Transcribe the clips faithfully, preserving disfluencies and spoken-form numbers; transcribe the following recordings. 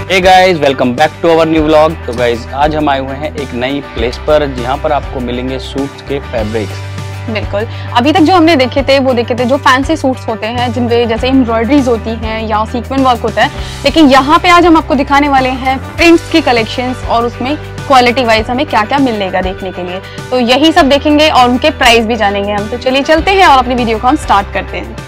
Hey guys, welcome back to our new vlog. So guys आज हम आए हुए हैं एक नई प्लेस पर जहां पर आपको मिलेंगे सूट्स के फैब्रिक्स। बिल्कुल, अभी तक जो हमने देखे थे वो देखे थे जो फैंसी सूट्स होते हैं जिनपे जैसे एम्ब्रॉयडरीज होती हैं या सीक्वेंस वर्क होता है, लेकिन यहाँ पे आज हम आपको दिखाने वाले हैं प्रिंट्स की कलेक्शंस और उसमें क्वालिटी वाइज हमें क्या क्या मिलेगा देखने के लिए। तो यही सब देखेंगे और उनके प्राइस भी जानेंगे हम। तो चलिए चलते हैं और अपनी वीडियो को हम स्टार्ट करते हैं।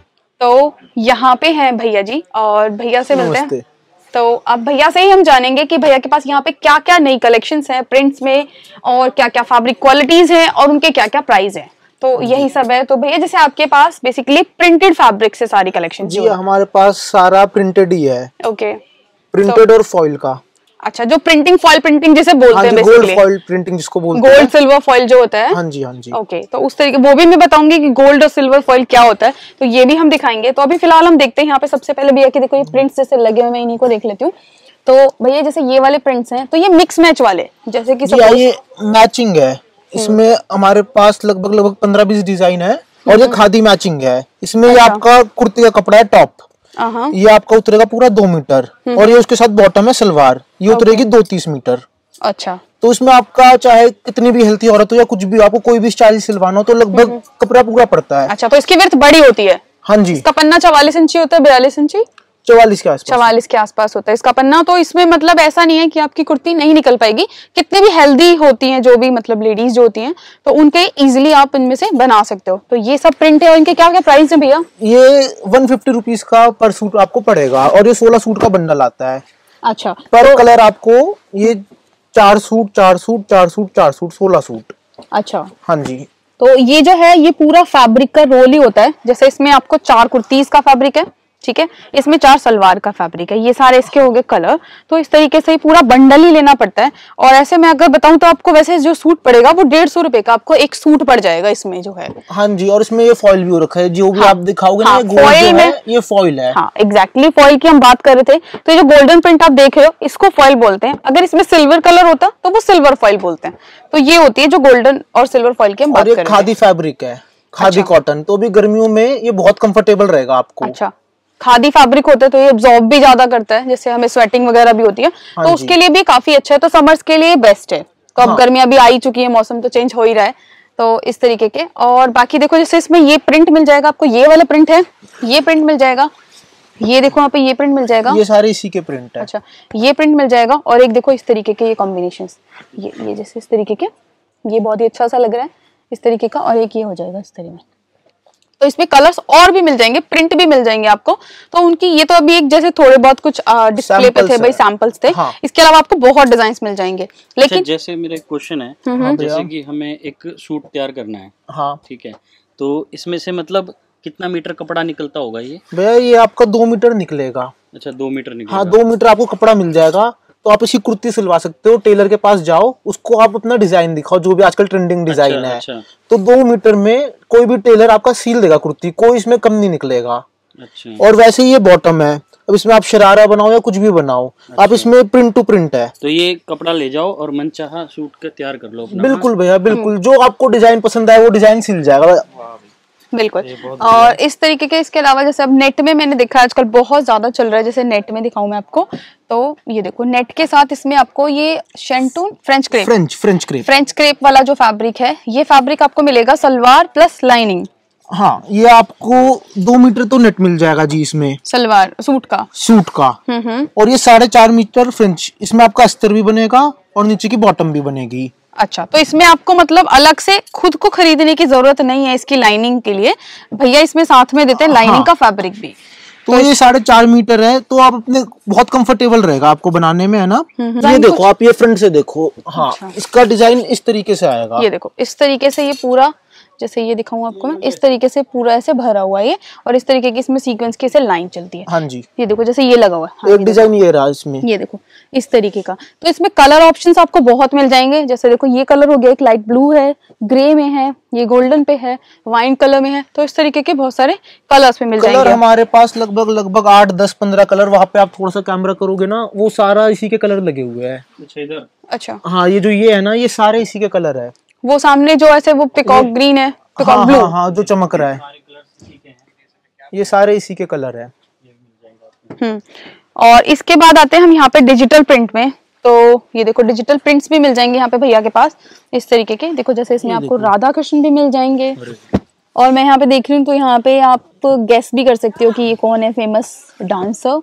तो यहाँ पे हैं भैया जी और भैया से मिलते हैं। तो अब भैया से ही हम जानेंगे कि भैया के पास यहाँ पे क्या क्या नई कलेक्शंस हैं प्रिंट्स में और क्या क्या फैब्रिक क्वालिटीज हैं और उनके क्या क्या प्राइस हैं। तो यही सब है। तो भैया जैसे आपके पास बेसिकली प्रिंटेड फैब्रिक से सारी कलेक्शन जी हमारे पास सारा प्रिंटेड ही है। ओके, प्रिंटेड और फॉइल का। अच्छा, जो प्रिंटिंग फॉइल प्रिंटिंग जिसे बोलते हैं, गोल्ड फॉइल प्रिंटिंग जिसको बोलते हैं, गोल्ड सिल्वर फॉइल जो होता है। हाँ जी हाँ जी। ओके, तो उस तरीके वो भी मैं बताऊंगी कि गोल्ड और सिल्वर फॉइल क्या होता है, तो ये भी हम दिखाएंगे। तो अभी फिलहाल हम देखते हैं यहाँ पे सबसे पहले भैया की देखो ये प्रिंट्स जैसे लगे हुए, मैं इन्हीं को देख लेती हूँ। तो भैया जैसे ये वाले प्रिंट्स हैं तो ये मिक्स मैच वाले जैसे कि ये मैचिंग है। इसमें हमारे पास लगभग लगभग पंद्रह बीस डिजाइन है और ये खादी मैचिंग है। इसमें ये आपका कुर्ती का कपड़ा है टॉप, ये आपका उतरेगा पूरा दो मीटर और ये उसके साथ बॉटम है सलवार, ये उतरेगी दो तीस मीटर। अच्छा, तो इसमें आपका चाहे कितनी भी हेल्थी औरत हो या कुछ भी, आपको कोई भी स्टाइल सिलवाना हो तो लगभग कपड़ा पूरा पड़ता है। अच्छा, तो इसकी विड्थ बड़ी होती है। हाँ जी, इसका पन्ना चवालीस इंची होता है, बयालीस इंची चौवालीस के आसपास चवालीस के आसपास होता है इसका पन्ना। तो इसमें मतलब ऐसा नहीं है कि आपकी कुर्ती नहीं निकल पाएगी। कितने भी हेल्दी होती हैं जो भी मतलब लेडीज जो होती हैं तो उनके इजीली आप इनमें से बना सकते हो। तो ये सब प्रिंट है और इनके क्या क्या प्राइस है भैया? ये वन फिफ्टी रुपीज का पर सूट आपको पड़ेगा और ये सोलह सूट का बंडल आता है। अच्छा, पर तो, कलर आपको ये चार सूट चार सूट चार सूट चार सूट सोलह सूट। अच्छा हाँ जी। तो ये जो है ये पूरा फैब्रिक का रोल ही होता है। जैसे इसमें आपको चार कुर्तीज का फैब्रिक है, ठीक है, इसमें चार सलवार का फैब्रिक है, ये सारे इसके हो गए कलर। तो इस तरीके से ही पूरा बंडल ही लेना पड़ता है। और ऐसे में अगर बताऊं तो आपको वैसे जो सूट पड़ेगा वो डेढ़ सौ रुपए का आपको एक सूट पड़ जाएगा इसमें जो है। हाँ जी, और इसमें ये फॉइल भी हो रखा है जो भी हाँ, आप दिखाओगे हाँ, ना, फॉइल में ये फॉइल है। हाँ एग्जैक्टली, फॉइल की हम बात कर रहे थे। तो ये जो गोल्डन प्रिंट आप देख रहे हो इसको फॉइल बोलते हैं। अगर इसमें सिल्वर कलर होता तो वो सिल्वर फॉइल बोलते हैं। तो ये होती है जो गोल्डन और सिल्वर फॉइल की हम बात कर रहे हैं। खादी फैब्रिक है, खादी कॉटन, तो भी गर्मियों में ये बहुत कंफर्टेबल रहेगा आपको। अच्छा, खादी फैब्रिक होता है तो ये अब्सॉर्ब भी ज्यादा करता है, जैसे हमें स्वेटिंग वगैरह भी होती है तो उसके लिए भी काफी अच्छा है। तो समर्स के लिए बेस्ट है। तो अब गर्मियां भी आई चुकी है, मौसम तो चेंज हो ही रहा है, तो इस तरीके के। और बाकी देखो जैसे इसमें ये प्रिंट मिल जाएगा आपको, ये वाला प्रिंट है, ये प्रिंट मिल जाएगा, ये देखो यहाँ पे ये प्रिंट मिल जाएगा, ये सारे इसी के प्रिंट है। अच्छा, ये प्रिंट मिल जाएगा। और एक देखो इस तरीके के ये कॉम्बिनेशन, ये ये जैसे इस तरीके के, ये बहुत ही अच्छा सा लग रहा है इस तरीके का। और एक ये हो जाएगा इस तरीके में। तो इसमें कलर्स और भी मिल जाएंगे, प्रिंट भी मिल जाएंगे आपको। तो उनकी ये तो अभी एक जैसे थोड़े बहुत कुछ डिस्प्ले पे थे भाई, सैंपल्स थे। हाँ। इसके अलावा आपको बहुत डिजाइन्स मिल जाएंगे। लेकिन अच्छा, जैसे मेरा एक क्वेश्चन है, हाँ, जैसे कि हमें एक सूट तैयार करना है, हाँ ठीक है, तो इसमें से मतलब कितना मीटर कपड़ा निकलता होगा ये? भैया ये आपका दो मीटर निकलेगा। अच्छा, दो मीटर निकलेगा। हाँ, दो मीटर आपको कपड़ा मिल जाएगा। तो आप इसी कुर्ती सिलवा सकते हो, टेलर के पास जाओ, उसको आप अपना डिजाइन दिखाओ जो भी आजकल ट्रेंडिंग डिजाइन अच्छा, है अच्छा। तो दो मीटर में कोई भी टेलर आपका सील देगा कुर्ती, कोई इसमें कम नहीं निकलेगा। अच्छा। और वैसे ही ये बॉटम है, अब इसमें आप शरारा बनाओ या कुछ भी बनाओ, अच्छा। आप इसमें प्रिंट टू प्रिंट है। तो ये कपड़ा ले जाओ और मनचाहा सूट का तैयार कर लो अपना। बिल्कुल भैया, बिल्कुल, जो आपको डिजाइन पसंद आए वो डिजाइन सिल जाएगा। बिल्कुल। और इस तरीके के, इसके अलावा जैसे अब नेट में मैंने देखा आजकल बहुत ज्यादा चल रहा है, जैसे नेट में दिखाऊं मैं आपको, तो ये देखो नेट के साथ इसमें आपको ये shantung French crepe French French crepe French crepe वाला जो फैब्रिक है, ये फैब्रिक आपको मिलेगा सलवार प्लस लाइनिंग। हाँ, ये आपको दो मीटर तो नेट मिल जाएगा जी इसमें, सलवार सूट का सूट का और ये साढ़े चार मीटर फ्रेंच, इसमें आपका अस्तर भी बनेगा और नीचे की बॉटम भी बनेगी। अच्छा, तो इसमें आपको मतलब अलग से खुद को खरीदने की जरूरत नहीं है इसकी लाइनिंग के लिए, भैया इसमें साथ में देते हैं लाइनिंग हाँ। का फैब्रिक भी। तो, तो ये साढ़े चार मीटर है, तो आप अपने बहुत कंफर्टेबल रहेगा आपको बनाने में, है ना। ये देखो आप, ये फ्रंट से देखो, हाँ अच्छा। इसका डिजाइन इस तरीके से आएगा, ये देखो इस तरीके से, ये पूरा जैसे ये दिखाऊं आपको मैं, इस तरीके से पूरा ऐसे भरा हुआ है और इस तरीके की इसमें सीक्वेंस की ऐसे लाइन चलती है। हाँ जी, ये देखो जैसे ये लगा हुआ है, हाँ, एक डिजाइन ये रहा इसमें, ये देखो इस तरीके का। तो इसमें कलर ऑप्शंस आपको बहुत मिल जाएंगे। जैसे देखो ये कलर हो गया, एक लाइट ब्लू है, ग्रे में है, ये गोल्डन पे है, वाइन कलर में है। तो इस तरीके के बहुत सारे कलर्स में मिल जाएंगे। कलर हमारे पास लगभग लगभग आठ दस पंद्रह कलर, वहाँ पे आप थोड़ा सा कैमरा करोगे ना, वो सारा इसी के कलर लगे हुए हैं। अच्छा, इधर अच्छा, हाँ, ये जो ये है ना, ये सारे इसी के कलर है। वो सामने जो ऐसे वो पिकॉक ग्रीन है, पिकॉक हाँ, ब्लू हाँ, हाँ, जो चमक रहा है, ये सारे इसी के कलर है। हम्म, और इसके बाद आते हैं हम यहाँ पे डिजिटल प्रिंट में। तो ये देखो डिजिटल प्रिंट्स भी मिल जाएंगे यहाँ पे भैया के पास इस तरीके के। देखो जैसे इसमें आपको राधा कृष्ण भी मिल जाएंगे। और मैं यहाँ पे देख रही हूँ तो यहाँ पे आप गेस भी कर सकते हो कि ये कौन है फेमस डांसर।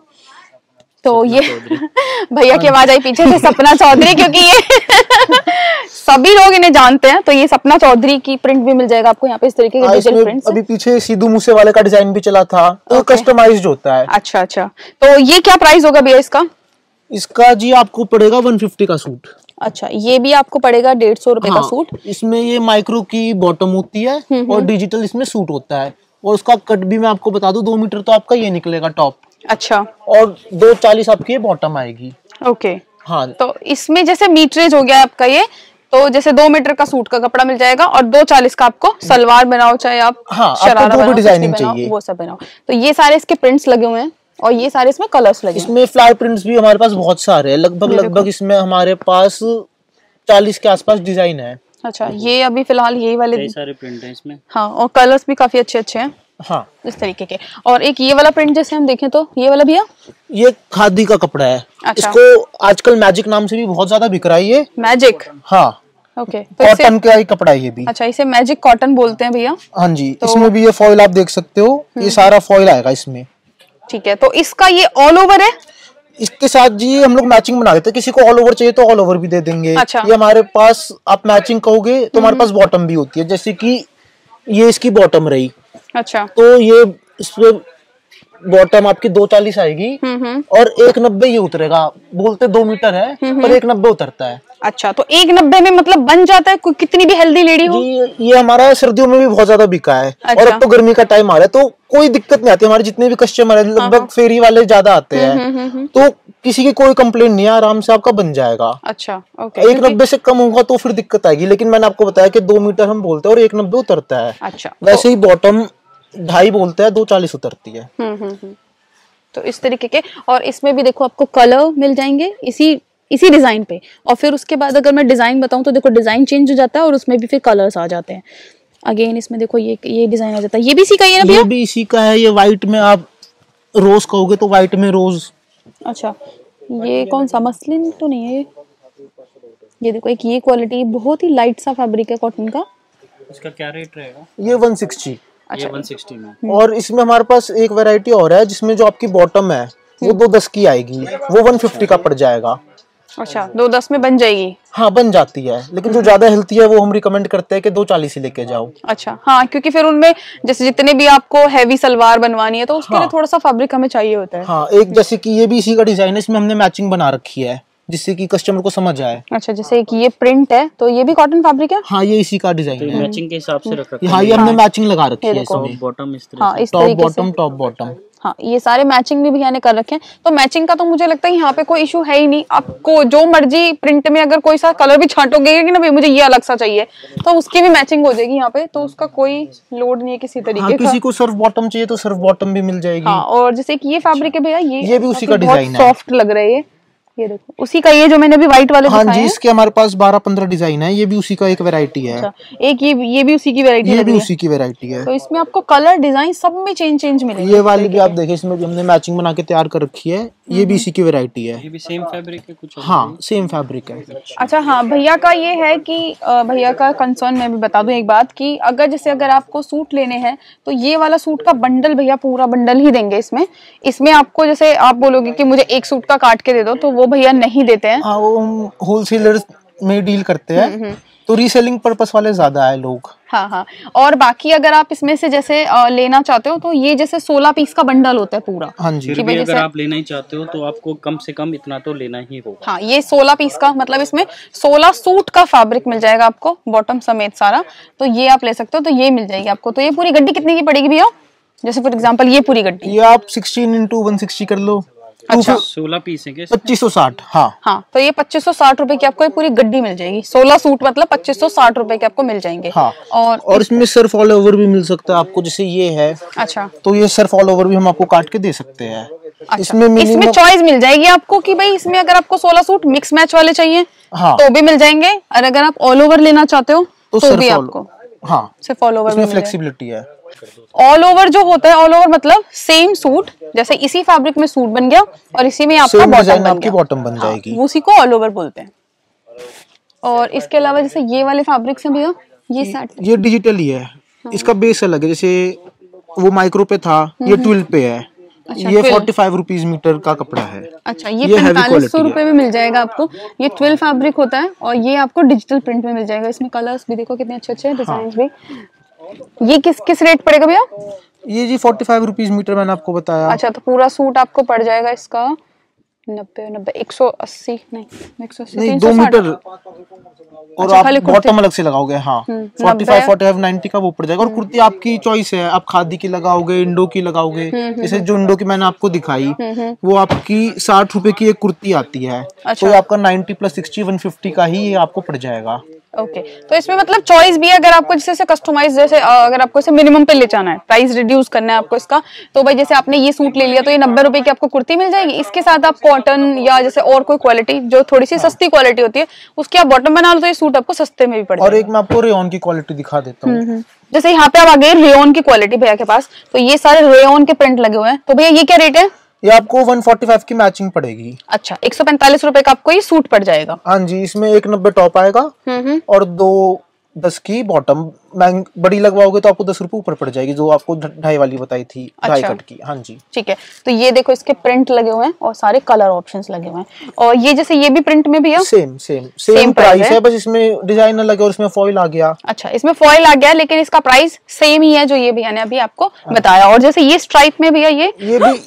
तो ये भैया की आवाज आई पीछे से, सपना चौधरी, क्योंकि ये सभी लोग इन्हें जानते हैं। तो ये सपना चौधरी की प्रिंट भी मिल जाएगा आपको यहाँ पे इस तरीके के डिजिटल प्रिंट्स। अभी पीछे सिद्धू मूसेवाले का डिजाइन भी चला था, तो कस्टमाइज्ड होता है। अच्छा अच्छा, तो ये क्या प्राइस होगा भैया इसका? इसका जी आपको पड़ेगा वन फिफ्टी का सूट। अच्छा, ये भी आपको पड़ेगा डेढ़ सौ रुपए का सूट। इसमें ये माइक्रो की बॉटम होती है और डिजिटल इसमें सूट होता है। और उसका कट भी मैं आपको बता दूं, दो मीटर तो आपका ये निकलेगा टॉप। अच्छा, और दो चालीस आपकी ये बॉटम आएगी। ओके हाँ, तो इसमें जैसे मीटरेज हो गया आपका ये, तो जैसे दो मीटर का सूट का कपड़ा मिल जाएगा और दो चालीस का आपको सलवार बनाओ चाहे आप हाँ, शरारा बनाओ, डिजाइनिंग चाहिए वो सब बनाओ। तो ये सारे इसके प्रिंट्स लगे हुए हैं और ये सारे इसमें कलर्स लगे। इसमें फ्लावर प्रिंट्स भी हमारे पास बहुत सारे हैं, लगभग लगभग इसमें हमारे पास चालीस के आसपास डिजाइन है। अच्छा, ये अभी फिलहाल यही वाले सारे प्रिंट हैं इसमें। हाँ, और कलर्स भी काफी अच्छे अच्छे हैं। हाँ, इस तरीके के। और एक ये वाला प्रिंट जैसे हम देखें तो ये वाला भैया, ये खादी का कपड़ा है। अच्छा। इसको आजकल मैजिक नाम से भी बहुत ज्यादा बिक रहा है ये। मैजिक? हाँ, ओके। तो कॉटन का ही कपड़ा है ये भी। अच्छा, इसे मैजिक कॉटन बोलते हैं भैया। हाँ जी, तो... इसमें भी ये फॉइल आप देख सकते हो, ये सारा फॉइल आएगा इसमें। ठीक है, तो इसका ये ऑल ओवर है? इसके साथ जी हम लोग मैचिंग बना देते हैं, किसी को ऑल ओवर चाहिए तो ऑल ओवर भी दे देंगे। अच्छा। ये हमारे पास आप मैचिंग कहोगे तो हमारे पास बॉटम भी होती है, जैसे कि ये इसकी बॉटम रही। अच्छा, तो ये इसमें बॉटम आपकी दो चालीस आएगी और एक नब्बे ये उतरेगा। बोलते दो मीटर है पर एक नब्बे उतरता है। अच्छा, तो एक नब्बे में मतलब बन जाता है कोई कितनी भी हेल्दी लेडी हो? ये, ये हमारा सर्दियों में भी बहुत ज्यादा बिका है। अच्छा। और अब तो गर्मी का टाइम आ रहा है तो कोई दिक्कत नहीं आती। हमारे जितने भी कस्टमर है लगभग फेरी वाले ज्यादा आते हैं, तो किसी की कोई कंप्लेंट नहीं है, आराम से आपका बन जाएगा। अच्छा, ओके। एक नब्बे से कम होगा तो फिर दिक्कत आएगी, लेकिन मैंने आपको बताया कि दो मीटर हम बोलते हैं और एक नब्बे उतरता है। अच्छा, वैसे ही बॉटम ढाई बोलते हैं, दो चालीस उतरती है। हम्म हम्म तो इस तरीके के। और इसमें भी देखो आपको कलर मिल जाएंगे इसी इसी डिजाइन पे। और फिर उसके बाद अगर मैं डिजाइन बताऊं तो देखो डिजाइन चेंज हो जाता है और उसमें भी फिर कलर्स आ जाते हैं। अगेन इसमें देखो ये ये डिजाइन आ जाता है। ये भी इसी का ही है ना भैया? ये भी इसी का है। ये व्हाइट में आप रोज कहोगे तो व्हाइट में रोज। अच्छा, ये कौन सा मसलिन तो नहीं है? ये देखो एक ये क्वालिटी, बहुत ही लाइट सा फैब्रिक है कॉटन का। इसका क्या रेट रहेगा? ये वन सिक्सटी। अच्छा, ये वन सिक्सटी में। और इसमें हमारे पास एक वैरायटी और है जिसमें जो आपकी बॉटम है वो दो दस की आएगी, वो वन फिफ्टी का पड़ जाएगा। अच्छा, दो दस में बन जाएगी? हाँ, बन जाती है, लेकिन जो ज्यादा हेल्थी है वो हम रिकमेंड करते हैं कि दो चालीस ही लेके जाओ। अच्छा, हाँ, क्योंकि फिर उनमें जैसे जितने भी आपको हैवी सलवार बनवानी है तो उसके हाँ। लिए थोड़ा सा फैब्रिक हमें चाहिए होता है। हाँ, एक जैसे कि ये भी इसी का डिजाइन है, इसमें हमने मैचिंग बना रखी है जिससे कि कस्टमर को समझ आए। अच्छा, जैसे एक ये प्रिंट है तो ये भी कॉटन फैब्रिक है? हाँ, ये इसी का डिजाइन तो है, मैचिंग के हिसाब से रखा है। हाँ, ये हमने मैचिंग लगा रखी है इसमें। बॉटम इस तरह हाँ, से, टॉप बॉटम टॉप बॉटम। हाँ, ये सारे मैचिंग भी भैया ने कर रखे हैं। तो मैचिंग का तो मुझे लगता है यहाँ पे कोई इशू है ही नहीं। आपको जो मर्जी प्रिंट में अगर कोई सा कलर भी छांटोगे कि ना भाई मुझे ये अलग सा चाहिए तो उसकी भी मैचिंग हो जाएगी यहाँ पे। तो उसका कोई लोड नहीं है किसी तरीके हाँ, किसी को सर्फ बॉटम चाहिए तो सर्फ बॉटम भी मिल जाएगी। हाँ, और जैसे कि ये फैब्रिक है भैया, ये ये भी उसी का डिजाइन है, सॉफ्ट लग रहा है ये। ये देखो उसी का, ये जो मैंने अभी व्हाइट वाले हाँ जी, इसके हमारे पास बारह पंद्रह डिजाइन है। ये भी उसी का एक वैरायटी है। अच्छा, एक ये ये भी उसी की वैरायटी है? ये भी उसी की वैरायटी है। तो इसमें आपको कलर डिजाइन सब में चेंज चेंज मिलेगा। ये वाली भी आप देखिए, इसमें हमने मैचिंग बना के तैयार कर रखी है। ये भी इसी की वैरायटी है। ये भी सेम फैब्रिक है कुछ? हाँ, सेम फैब्रिक है। अच्छा, हाँ, भैया का ये है कि भैया का कंसर्न मैं भी बता दूं एक बात कि अगर जैसे अगर आपको सूट लेने हैं तो ये वाला सूट का बंडल भैया पूरा बंडल ही देंगे। इसमें इसमें आपको जैसे आप बोलोगे कि मुझे एक सूट का काट के दे दो तो वो भैया नहीं देते हैं। हाँ, वो हम होलसेलर में डील करते हैं तो रीसेलिंग पर्पस वाले ज्यादा है लोग। हाँ हाँ, और बाकी अगर आप इसमें से जैसे आ, लेना चाहते हो तो ये जैसे सोलह पीस का बंडल होता है पूरा। हाँ जी, फिर भी अगर आप लेना ही चाहते हो तो आपको कम से कम इतना तो लेना ही होगा। हाँ, ये सोलह पीस का मतलब इसमें सोलह सूट का फैब्रिक मिल जाएगा आपको, बॉटम समेत सारा। तो ये आप ले सकते हो, तो ये मिल जाएगी आपको। तो ये पूरी गड्डी कितने की पड़ेगी भैया? जैसे फॉर एग्जाम्पल ये पूरी गड्डी, ये आप सिक्सटीन इंटू वन सिक्सटी कर लो। अच्छा, सोलह पीस है पच्चीस सौ साठ। हाँ हाँ, तो ये पच्चीस सौ साठ रुपए की आपको ये पूरी गड्डी मिल जाएगी। सोलह सूट मतलब पच्चीस सौ साठ रुपए के आपको मिल जाएंगे। हाँ, और और इसमें सर्फ ऑल ओवर भी मिल सकता है आपको, जैसे ये है। अच्छा, तो ये सर्फ ऑल ओवर भी हम आपको काट के दे सकते हैं। अच्छा, इसमें इसमें चॉइस मिल जाएगी आपको कि भाई इसमें अगर आपको सोलह सूट मिक्स मैच वाले चाहिए हाँ, तो भी मिल जाएंगे, और अगर आप ऑल ओवर लेना चाहते हो तो, तो भी आपको हाँ, सिर्फ ऑल ओवर में फ्लेक्सिबिलिटी है। ऑल ओवर जो होता है, ऑल ओवर मतलब सेम सूट, जैसे इसी फैब्रिक में सूट बन गया और इसी में आपका बॉटम बन आपकी बॉटम बन जाएगी। हाँ, उसी को ऑल ओवर बोलते हैं। और इसके अलावा जैसे ये वाले फैब्रिक से भैया, ये सेट ये डिजिटल ही है। हाँ। इसका बेस अलग है, जैसे वो माइक्रो पे था, ये ट्वेल्व पे है। अच्छा, ये फोर्टी फाइव रुपीज मीटर का कपड़ा है। अच्छा, ये पैंतालीस सौ रुपए में मिल जाएगा आपको। ये ट्वेल्व फैब्रिक होता है और ये आपको डिजिटल प्रिंट में मिल जाएगा। इसमें कलर्स भी देखो कितने अच्छे अच्छे हैं, डिजाइन भी। ये किस किस रेट पड़ेगा भैया? ये जी फोर्टी फाइव रुपीज मीटर मैंने आपको बताया। अच्छा, तो पूरा सूट आपको पड़ जाएगा इसका नब्बे नब्बे एक सौ अस्सी नहीं एक सौ अस्सी नहीं, दो मीटर और अच्छा, आप बॉटम अलग से लगाओगे। हाँ, forty five forty five ninety का वो पड़ जाएगा। और कुर्ती आपकी चॉइस है, आप खादी की लगाओगे, इंडो की लगाओगे। जैसे जो इंडो की मैंने आपको दिखाई वो आपकी साठ रुपए की एक कुर्ती आती है। अच्छा। तो आपका ninety plus sixty one fifty का ही ये आपको पड़ जाएगा। Okay okay. तो इसमें मतलब चॉइस भी है, अगर आपको जैसे कस्टमाइज, जैसे अगर आपको इसे मिनिमम पे ले जाना है, प्राइस रिड्यूस करना है आपको इसका, तो भाई जैसे आपने ये सूट ले लिया तो ये नब्बे रुपए की आपको कुर्ती मिल जाएगी। इसके साथ आप कॉटन या जैसे और कोई क्वालिटी जो थोड़ी सी सस्ती क्वालिटी होती है उसकी आप बॉटम बना लो तो ये सूट आपको सस्ते में भी पड़ जाएगा। और एक मैं आपको रेयन की क्वालिटी दिखा देता हूँ। जैसे यहाँ पे आप आ गए रेयन की क्वालिटी भैया के पास, तो ये सारे रेयन के प्रिंट लगे हुए हैं। तो भैया ये क्या रेट है? ये आपको वन फोर्टी फाइव की मैचिंग पड़ेगी। अच्छा, एक सौ पैंतालीस रुपए का आपको ये सूट पड़ जाएगा। हाँ जी, इसमें एक नब्बे टॉप आएगा और दो दस की बॉटम। बड़ी लगवाओगे तो आपको दस रुपए ऊपर पड़ जाएगी, जो आपको ढाई वाली बताई थी। अच्छा। ढाई कट की। हाँ जी, ठीक है। तो ये देखो इसके प्रिंट लगे हुए हैं और सारे कलर ऑप्शंस लगे हुए हैं। और ये जैसे ये भी प्रिंट में भी है, सेम सेम सेम प्राइस है, बस इसमें डिजाइन अलग है और इसमें फॉइल आ गया। अच्छा, इसमें फॉइल आ गया, लेकिन इसका प्राइस सेम ही है जो ये भैया ने अभी आपको बताया। और जैसे ये स्ट्राइप में भैया ये ये भी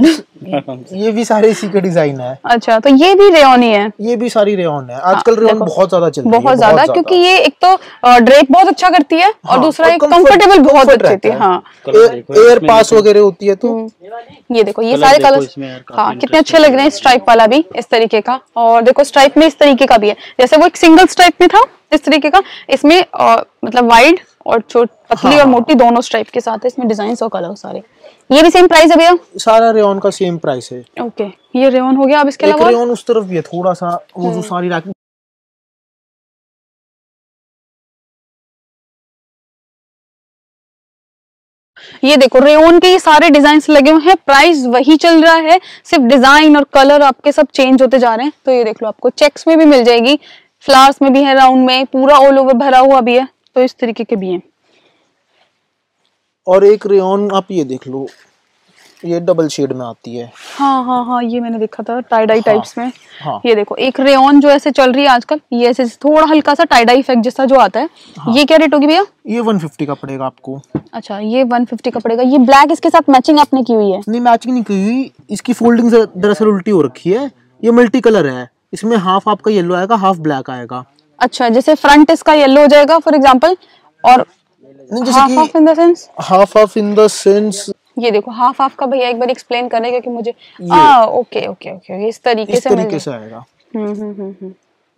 ये भी सारे इसी के डिजाइन है। अच्छा, तो ये भी रेयन ही है? ये भी सारी रेयन है। आजकल रेयन बहुत ज्यादा चल रही है, बहुत ज्यादा, क्योंकि ये एक तो ड्रेप बहुत अच्छा करती है और दूसरा एक कंफर्टेबल बहुत अच्छी होती है। हाँ, एयर पास वगैरह होती है। तो ये देखो ये सारे कलर्स, हाँ कितने अच्छे लग रहे हैं। स्ट्राइप वाला भी इस तरीके का, और देखो स्ट्राइप में इस तरीके का भी है। जैसे वो एक सिंगल स्ट्राइप में था इस तरीके का, इसमें मतलब वाइड और पतली हाँ। और मोटी दोनों स्ट्राइप के साथ है। इसमें डिजाइन और कलर सारे। ये भी सेम प्राइस है भैया? सारा रेयन का सेम प्राइस है। ओके, ये रेयन हो गया। अब इसके अलावा रेयन उस तरफ भी है थोड़ा सा, वो जो सारी रैक। ये देखो रेयन के ये सारे डिजाइन लगे हुए हैं। प्राइस वही चल रहा है, सिर्फ डिजाइन और कलर आपके सब चेंज होते जा रहे हैं। तो ये देख लो, आपको चेक्स में भी मिल जाएगी, फ्लावर्स में भी है, राउंड में, पूरा ऑल ओवर भरा हुआ भी है। तो इस तरीके के भी हैं। और एक रेयन आप ये देख लो, ये डबल शेड में आती है। हाँ हाँ हाँ, ये मैंने देखा था टाई डाई टाइप्स में। हाँ। ये देखो एक रेयन जो ऐसे चल रही है आजकल, ये ऐसे थोड़ा हल्का सा टाई डाई इफेक्ट जैसा जो आता है। हाँ। ये क्या रेट होगी भैया? ये वन फिफ्टी का पड़ेगा आपको। अच्छा, ये वन फिफ्टी का पड़ेगा। ये ब्लैक इसके साथ मैचिंग आपने की हुई है? नहीं, मैचिंग नहीं की हुई, इसकी फोल्डिंग दरअसल उल्टी हो रखी है। ये मल्टी कलर है, इसमें हाफ आपका येलो आएगा, हाफ ब्लैक आएगा। अच्छा, जैसे फ्रंट इसका येलो हो जाएगा फॉर एग्जांपल, और half half in the sense half half in the sense ये देखो हाफ हाफ का भैया एक बार एक्सप्लेन करने, क्योंकि मुझे आ, ओके ओके ओके इस तरीके इस से तरीके से आएगा। हम्म हम्म हम्म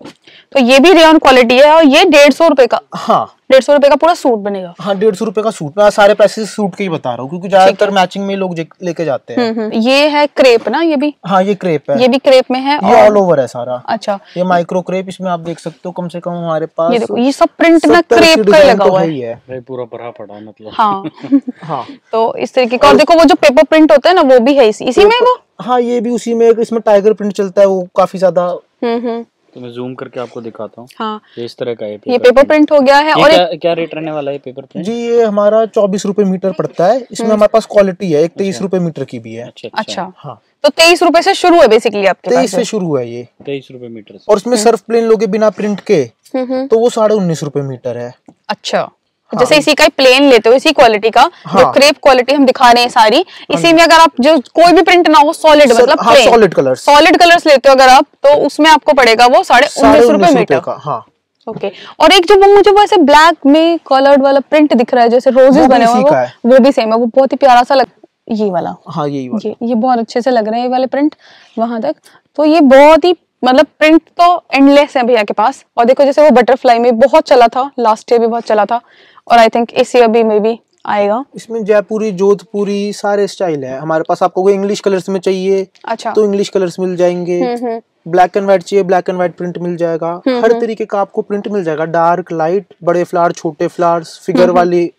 तो ये भी रेयन क्वालिटी है और ये डेढ़ सौ रुपए का। हाँ, डेढ़ सौ रुपए का पूरा सूट बनेगा। हाँ, डेढ़ सौ रुपए का सूट। मैं सारे पैसे सूट के ही बता रहा हूँ, क्योंकि ज्यादातर मैचिंग में लोग लेके जाते हैं। ये है क्रेप ना? ये भी हाँ, ये क्रेप है। ये भी क्रेप में है, ये ऑल ओवर है सारा। अच्छा, ये माइक्रो क्रेप, इसमें आप देख सकते हो कम से कम हमारे पास। ये देखो ये सब प्रिंट ना क्रेप का लगा हुआ है, पूरा भरा पड़ा मतलब। हाँ हाँ, तो इस तरीके का। और देखो वो जो पेपर प्रिंट होता है ना, वो भी है इसी इसी में वो। हाँ, ये भी उसी में। इसमें टाइगर प्रिंट चलता है, वो काफी ज्यादा। हम्म तो मैं जूम करके आपको दिखाता हूँ। हाँ, ये इस तरह का है। ये पेपर प्रिंट हो गया है। और क्या, क्या रेट रहने वाला है पेपर प्रिंट? जी, ये हमारा चौबीस रुपए मीटर पड़ता है। इसमें हमारे पास क्वालिटी है, एक तेईस रुपए मीटर की भी है। अच्छा अच्छा, हाँ, तो तेईस रुपए से शुरू है बेसिकली आपके पास? तेईस से शुरू है ये, तेईस रुपए मीटर। और इसमें सर्फ प्लेन लोगे बिना प्रिंट के तो वो साढ़े उन्नीस रुपए मीटर है। अच्छा, हाँ। जैसे इसी का प्लेन लेते हो, इसी क्वालिटी का, हाँ। जो क्रेप क्वालिटी हम दिखा रहे हैं सारी, इसी में अगर आप जो कोई भी प्रिंट ना हो, सॉलिड मतलब हाँ, सॉलिड कलर्स सॉलिड कलर्स लेते हो अगर आप, तो उसमें आपको पड़ेगा वो साढ़े उन्नीस रुपए मीटर का। हाँ, ओके। और एक जो वो मुझे वो ऐसे ब्लैक में कलर्ड वाला प्रिंट दिख रहा है, जैसे रोजेस बने हुए हैं, वो, वो भी सेम है, वो बहुत ही प्यारा सा लग, ये वाला। हाँ, यही वाला। ये ये बहुत अच्छे से लग रहे हैं ये वाले प्रिंट वहां तक। तो ये बहुत ही मतलब प्रिंट तो एंडलेस है भैया के पास। और देखो जैसे वो बटरफ्लाई में बहुत चला था, लास्ट ईयर भी बहुत चला था, और आई थिंक इस ईयर भी में भी आएगा। इसमें जयपुरी, जोधपुरी सारे स्टाइल है हमारे पास। आपको कोई इंग्लिश कलर्स में चाहिए अच्छा तो इंग्लिश कलर्स मिल जाएंगे। ब्लैक एंड व्हाइट चाहिए, ब्लैक एंड व्हाइट प्रिंट मिल जाएगा। हर तरीके का आपको प्रिंट मिल जाएगा, डार्क, लाइट, बड़े फ्लावर, छोटे फ्लावर्स, फिगर वाले,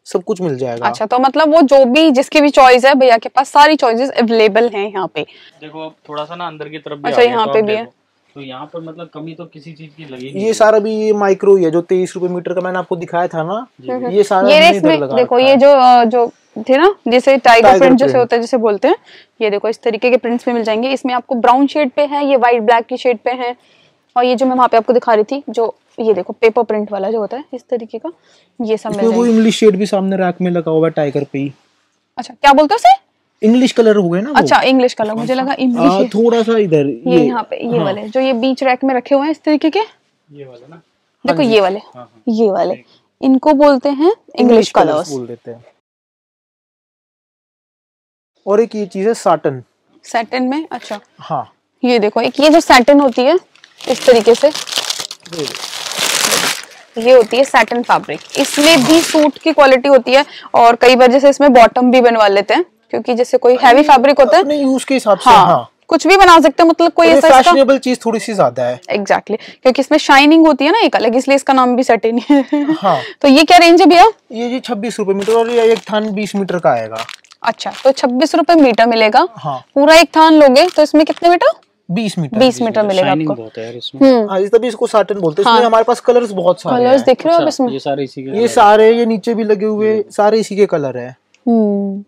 सब कुछ मिल जाएगा। अच्छा, तो मतलब वो जो भी जिसकी भी चॉइस है भैया के पास सारी चॉइसेस अवेलेबल हैं यहाँ पे। देखो अब थोड़ा सा ना अंदर की तरफ भी अच्छा यहाँ पे भी है, तो यहाँ पर मतलब कमी तो किसी चीज की लगी नहीं। ये सारा भी ये माइक्रो ही है जो तेईस रुपए मीटर का मैंने आपको दिखाया था ना, ये सारा ये इसमें देखो ये जो जो थे ना जैसे टाइगर प्रिंट जैसे होता है जैसे बोलते हैं, ये देखो इस तरीके के प्रिंट्स में मिल जाएंगे। इसमें आपको ब्राउन शेड पे है, ये व्हाइट ब्लैक की शेड पे है, और ये जो मैं वहाँ पे आपको दिखा रही थी जो ये देखो पेपर प्रिंट वाला जो होता है इस तरीके का, ये सब मिल जाएगा। वो इंग्लिश शेड भी सामने रैक में लगा हुआ है टाइगर पे ही। अच्छा क्या बोलते हो उसे? इंग्लिश कलर हो गए ना वो? अच्छा इंग्लिश कलर, मुझे लगा इंग्लिश। थोड़ा सा इधर ये यहाँ पे ये वाले जो ये बीच रैक में रखे हुए हैं इस तरीके के, ये वाले ना देखो ये वाले, ये वाले इनको बोलते हैं इंग्लिश कलर्स बोल देते हैं। और एक ये चीज है सैटिन, सैटिन में। अच्छा हाँ ये देखो एक ये जो सैटिन होती है इस तरीके से, ये होती है सैटिन फैब्रिक। इसमें भी सूट की क्वालिटी होती है, और कई बार जैसे इसमें बॉटम भी बनवा लेते हैं क्योंकि जैसे कोई हैवी फैब्रिक होता है अपने यूज के हिसाब से। हाँ, हाँ कुछ भी बना सकते हो, मतलब कोई ऐसा फैशनेबल चीज थोड़ी सी ज्यादा है। Exactly exactly. क्योंकि इसमें शाइनिंग होती है ना एक अलग, इसलिए इसका नाम भी सैटिन है। हाँ। तो ये क्या रेंज है भैया? ये जी छब्बीस रुपए मीटर, और ये एक थान बीस मीटर का आएगा। अच्छा तो छब्बीस रुपए मीटर मिलेगा। हाँ। पूरा एक थान लोगे तो इसमें कितने मीटर? बीस मीटर। बीस मीटर मिलेगा आपको। बहुत है यार इसमें। हाँ, तभी इसको सैटिन बोलते हैं। इसमें हमारे पास कलर्स बहुत सारे कलर्स दिख रहे हो आप इसमें? ये सारे इसी के, ये सारे ये नीचे भी लगे हुए सारे इसी के कलर है। हम्म,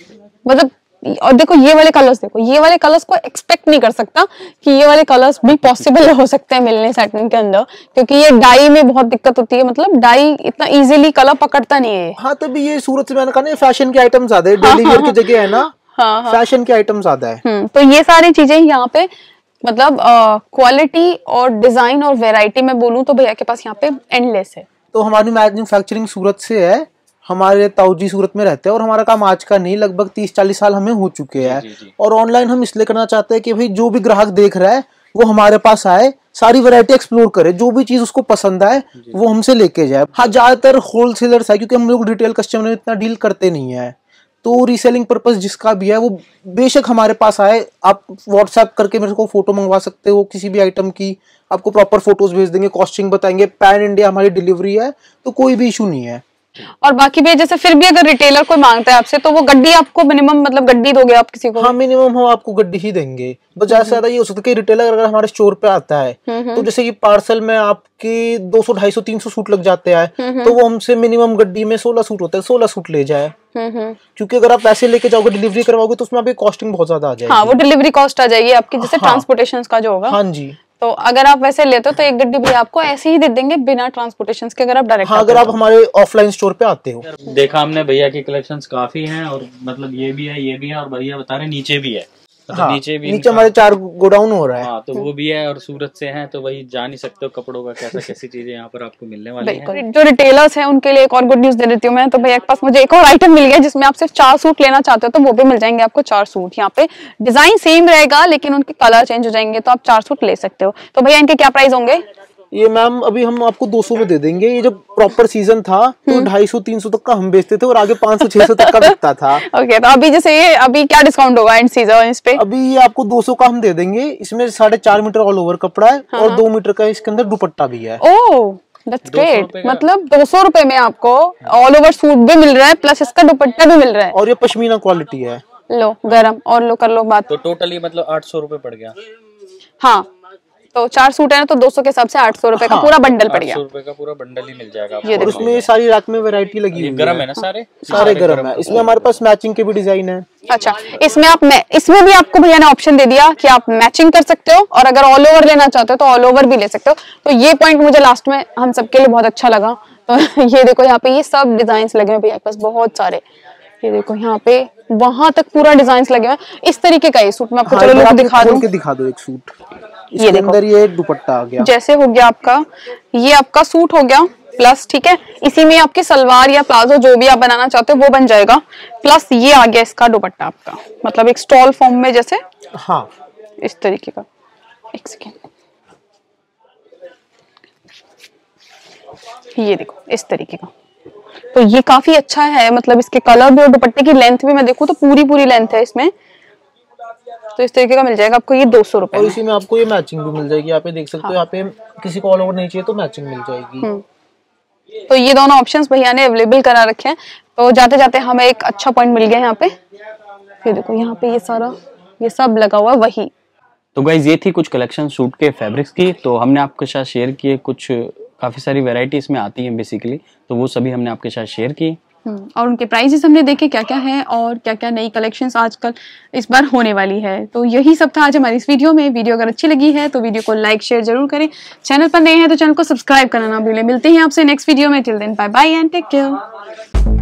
मतलब और देखो ये वाले कलर्स, देखो ये वाले कलर्स को एक्सपेक्ट नहीं कर सकता कि ये वाले कलर्स भी पॉसिबल हो सकते हैं मिलने सैटिन के अंदर, क्योंकि ये डाई में बहुत दिक्कत होती है, मतलब डाई इतना इजीली कलर पकड़ता नहीं है। हाँ तभी ये सूरत से मैंने कहा ना फैशन के आइटम ज्यादा है, डेली वेयर की जगह है ना। हाँ, हाँ। फैशन के आइटम ज्यादा है। हम्म, तो ये सारी चीजें यहाँ पे मतलब क्वालिटी और डिजाइन और वेराइटी में बोलूं तो भैया के पास यहाँ पे एंडलेस है। तो हमारी मैन्युफैक्चरिंग सूरत से है, हमारे ताऊजी सूरत में रहते हैं, और हमारा काम आज का नहीं लगभग तीस चालीस साल हमें हो चुके हैं। और ऑनलाइन हम इसलिए करना चाहते हैं कि भाई जो भी ग्राहक देख रहा है वो हमारे पास आए, सारी वैरायटी एक्सप्लोर करे, जो भी चीज उसको पसंद आए वो हमसे लेके जाए। हाँ ज्यादातर होलसेलर्स है क्योंकि हम लोग रिटेल कस्टमर में इतना डील करते नहीं है, तो रीसेलिंग पर्पस जिसका भी है वो बेशक हमारे पास आए। आप व्हाट्सएप करके मेरे को फोटो मंगवा सकते हो किसी भी आइटम की, आपको प्रॉपर फोटोज भेज देंगे, कॉस्टिंग बताएंगे, पैन इंडिया हमारी डिलीवरी है, तो कोई भी इशू नहीं है। और बाकी भी जैसे फिर भी अगर रिटेलर कोई मांगता है आपसे तो वो गड्डी आपको मिनिमम मतलब गड्डी दोगे आप किसी को? हाँ मिनिमम हम आपको गड्डी ही देंगे, बस ज्यादा से ज्यादा ये हो सकता है कि रिटेलर अगर हमारे स्टोर पे आता है तो जैसे कि पार्सल में आपके दो सौ ढाई सौ तीन सौ सूट लग जाते हैं, तो वो हमसे मिनिमम गड्डी में सोलह सूट होता है, सोलह सूट ले जाए। क्योंकि अगर आप पैसे लेके जाओगे डिलीवरी करवाओगे तो उसमें आपकी कॉस्टिंग बहुत ज्यादा आ जाएगी। हाँ वो डिलीवरी कॉस्ट आ जाएगी आपकी, जैसे ट्रांसपोर्टेशन का जो होगा। हाँ जी। तो अगर आप वैसे लेते हो तो एक गड्डी भी आपको ऐसे ही दे देंगे बिना ट्रांसपोर्टेशन के, अगर आप डायरेक्ट। हाँ, अगर आप हमारे ऑफलाइन स्टोर पे आते हो। देखा हमने भैया की कलेक्शंस काफी हैं, और मतलब ये भी है ये भी है, और भैया बता रहे नीचे भी है, मतलब हाँ, नीचे भी नीचे हमारे चार गोडाउन हो रहा है। हाँ तो वो भी है, और सूरत से हैं तो वही जान ही सकते हो कपड़ों का कैसा कैसी चीजें यहाँ पर आपको मिलने वाली हैं। जो रिटेलर्स हैं उनके लिए एक और गुड न्यूज दे देती हूँ मैं, तो भैया के पास मुझे एक और आइटम मिल गया जिसमें आप सिर्फ चार सूट लेना चाहते हो तो वो भी मिल जाएंगे आपको। चार सूट यहाँ पे डिजाइन सेम रहेगा लेकिन उनके कलर चेंज हो जाएंगे, तो आप चार सूट ले सकते हो। तो भैया इनके क्या प्राइस होंगे? ये मैम अभी हम आपको दो सौ में दे देंगे। ये जब प्रॉपर सीजन था तो ढाई सौ तीन सौ तक का हम बेचते थे, और आगे पाँच सौ छह सौ तक का बिकता था। ओके, तो अभी जैसे ये अभी क्या डिस्काउंट होगा एंड सीजन इस पे? अभी ये आपको दो सौ का हम दे देंगे। इसमें साढ़े चार मीटर ऑल ओवर कपड़ा है, और दो मीटर का इसके अंदर दुपट्टा भी है। ओह दैट्स ग्रेट, मतलब दो सौ रुपए में आपको ऑल ओवर सूट भी मिल रहा है प्लस इसका दुपट्टा भी मिल रहा है, और ये पश्मीना क्वालिटी है। लो गरम और लो कर लो बात। तो टोटली मतलब आठ सौ रुपए पड़ गया। हाँ तो चार सूट है ना तो दो सौ के हिसाब से आठ सौ रुपए का पूरा बंडल पड़ गया। आठ सौ रुपए का पूरा बंडल ही मिल जाएगा ये और उसमें सारी रैक में वैरायटी लगी हुई है। गरम है ना सारे सारे गरम है। इसमें हमारे पास मैचिंग के भी डिजाइन है। अच्छा, इसमें आप इसमें भी आपको भैया ने ऑप्शन दे दिया कि आप मैचिंग कर सकते हो, और अगर ऑल ओवर लेना चाहते हो तो ऑल ओवर भी ले सकते हो। तो ये पॉइंट मुझे लास्ट में हम सबके लिए बहुत अच्छा लगा। तो ये देखो यहाँ पे ये सब डिजाइन लगे हुए भैया के पास बहुत सारे। ये देखो यहाँ पे वहां तक पूरा डिजाइन लगे हुए। इस तरीके का ये सूट मैं आपको हाँ, चलो लुक दिखा दूं। दिखा दो एक सूट। इसके अंदर ये दुपट्टा आ गया, जैसे हो गया आपका ये आपका सूट हो गया प्लस, ठीक है, इसी में आपकी सलवार या प्लाजो जो भी आप बनाना चाहते हो वो बन जाएगा, प्लस ये आ गया इसका दुपट्टा आपका, मतलब एक स्टॉल फॉर्म में जैसे। हाँ इस तरीके का। एक सेकेंड, ये देखो इस तरीके का। तो ये काफी अच्छा है, मतलब इसके कलर भी और दुपट्टे की लेंथ भी मैं देखूं तो पूरी पूरी लेंथ है इसमें। तो इस तरीके का मिल जाएगा आपको ये दो सौ रुपए। और इसी में आपको ये मैचिंग भी मिल जाएगी। यहाँ पे देख सकते हो, यहाँ पे किसी को ऑल ओवर नहीं चाहिए तो मैचिंग मिल जाएगी। तो ये दोनों ऑप्शंस भैया ने अवेलेबल करा रखे हैं। तो जाते जाते हमें एक अच्छा पॉइंट मिल गया यहाँ पे। ये देखो यहाँ पे ये सारा ये सब लगा हुआ वही। तो गाइज ये थी कुछ कलेक्शन सूट के फैब्रिक्स की, तो हमने आपके साथ शेयर किए। कुछ काफ़ी सारी वैरायटी इसमें आती हैं बेसिकली, तो वो सभी हमने आपके साथ शेयर की और उनके प्राइजेस हमने देखे क्या क्या है और क्या क्या नई कलेक्शंस आजकल इस बार होने वाली है। तो यही सब था आज हमारी इस वीडियो में। वीडियो अगर अच्छी लगी है तो वीडियो को लाइक शेयर जरूर करें। चैनल पर नए हैं तो चैनल को सब्सक्राइब करना ना भूलें। मिलते हैं आपसे नेक्स्ट वीडियो में। Till then bye bye and take care.